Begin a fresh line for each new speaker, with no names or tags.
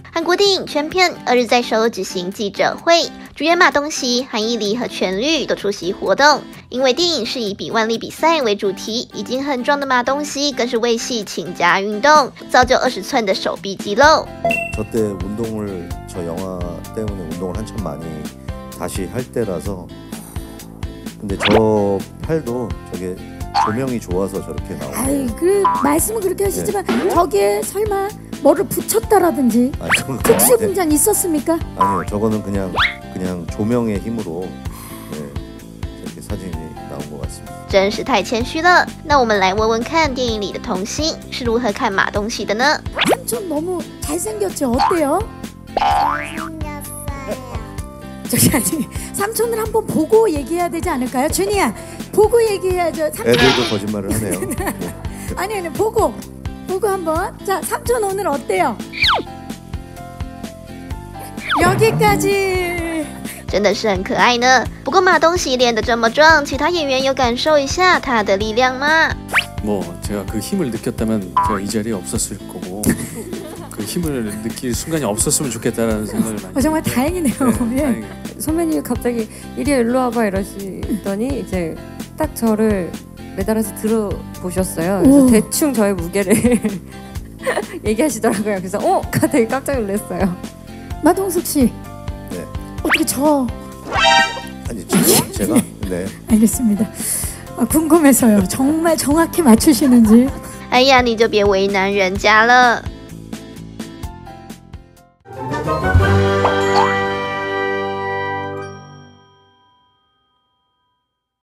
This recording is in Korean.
韩国电影全片2日在首尔举行记者会，主演马东锡、韩艺黎和全律都出席活动。因为电影是以比万力比赛为主题，已经很壮的马东锡更是为戏勤加运动，造就20寸的手臂肌肉。
저 영화 때문에 운동을 한참 많이 다시 할 때라서 근데 저 팔도 저게 조명이 좋아서 저렇게 나오고.
아이 그 말씀은 그렇게 하시지만 네. 저기에 설마 뭐를 붙였다라든지 특수 분장 있었습니까?
아니요, 저거는 그냥 조명의 힘으로 이렇게 사진이 나온 것 같습니다.
真是太谦虚了。那我们来问问看，电影里的童星是如何看马东锡的呢？
삼촌 너무 잘생겼죠? 어때요? 저기 아니 삼촌을 한번 보고 얘기해야 되지 않을까요? 준이야 보고 얘기해야죠. 삼촌.
애들도 거짓말을 하네요.
아니 보고 한번. 자 삼촌 오늘 어때요? 여기까지.
真的是很可爱呢。不过马东锡练得这么壮，其他演员有感受一下他的力量吗？
뭐 제가 그 힘을 느꼈다면 제가 이 자리에 없었을 거고 그 힘을 느낄 순간이 없었으면 좋겠다라는 생각을 많이.
정말 다행이네요.
네,
예.
다행이에요.
선배님이 갑자기 이리 일로 와봐 이러시더니 이제 딱 저를 매달아서 들어보셨어요. 그래서 대충 저의 무게를 얘기하시더라고요. 그래서 되게 깜짝 놀랐어요.
마동석 씨.
네.
어떻게 저?
아니 제가 네.
알겠습니다. 궁금해서요. 정말 정확히 맞추시는지.
哎呀，你就别为难人家了。